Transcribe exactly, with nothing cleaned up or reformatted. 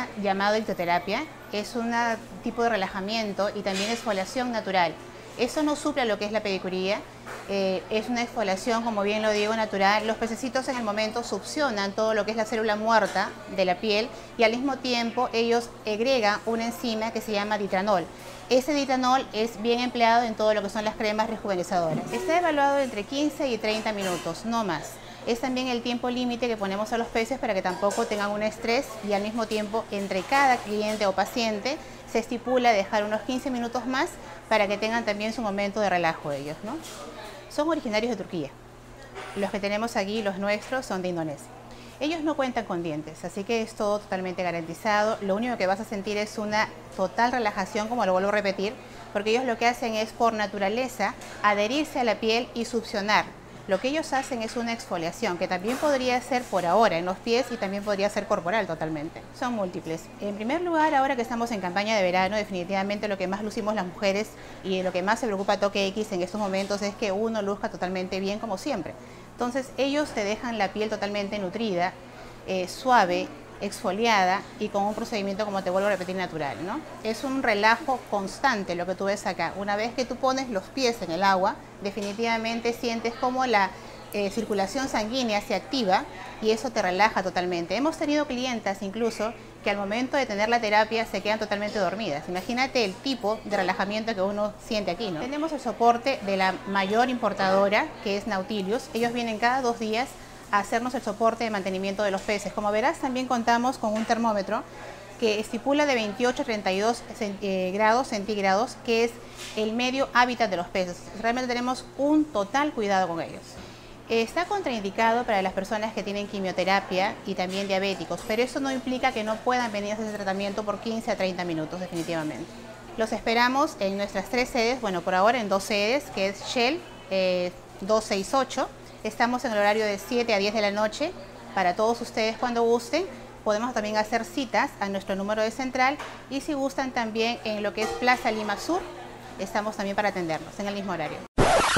llamado ictoterapia. Es un tipo de relajamiento y también exfoliación natural. Eso no suple a lo que es la pedicuría, eh, es una exfoliación, como bien lo digo, natural. Los pececitos en el momento succionan todo lo que es la célula muerta de la piel y al mismo tiempo ellos agregan una enzima que se llama ditranol. Ese ditranol es bien empleado en todo lo que son las cremas rejuvenecedoras. Está evaluado entre quince y treinta minutos, no más. Es también el tiempo límite que ponemos a los peces para que tampoco tengan un estrés y al mismo tiempo entre cada cliente o paciente se estipula dejar unos quince minutos más para que tengan también su momento de relajo ellos, ¿no? Son originarios de Turquía. Los que tenemos aquí, los nuestros, son de Indonesia. Ellos no cuentan con dientes, así que es todo totalmente garantizado. Lo único que vas a sentir es una total relajación, como lo vuelvo a repetir, porque ellos lo que hacen es, por naturaleza, adherirse a la piel y succionar. Lo que ellos hacen es una exfoliación, que también podría ser por ahora en los pies y también podría ser corporal totalmente. Son múltiples. En primer lugar, ahora que estamos en campaña de verano, definitivamente lo que más lucimos las mujeres y lo que más se preocupa a Toque X en estos momentos es que uno luzca totalmente bien como siempre. Entonces ellos te dejan la piel totalmente nutrida, eh, suave, exfoliada y con un procedimiento, como te vuelvo a repetir, natural, ¿no? Es un relajo constante lo que tú ves acá. Una vez que tú pones los pies en el agua, definitivamente sientes como la eh, circulación sanguínea se activa y eso te relaja totalmente. Hemos tenido clientas incluso que al momento de tener la terapia se quedan totalmente dormidas. Imagínate el tipo de relajamiento que uno siente aquí, ¿no? Tenemos el soporte de la mayor importadora, que es Nautilus. Ellos vienen cada dos días a hacernos el soporte de mantenimiento de los peces. Como verás, también contamos con un termómetro que estipula de veintiocho a treinta y dos eh, grados centígrados, que es el medio hábitat de los peces. Realmente tenemos un total cuidado con ellos. Está contraindicado para las personas que tienen quimioterapia y también diabéticos, pero eso no implica que no puedan venir a hacer ese tratamiento por quince a treinta minutos definitivamente. Los esperamos en nuestras tres sedes, bueno, por ahora en dos sedes, que es Shell eh, doscientos sesenta y ocho. Estamos en el horario de siete a diez de la noche para todos ustedes cuando gusten. Podemos también hacer citas a nuestro número de central y si gustan también en lo que es Plaza Lima Sur, estamos también para atendernos en el mismo horario.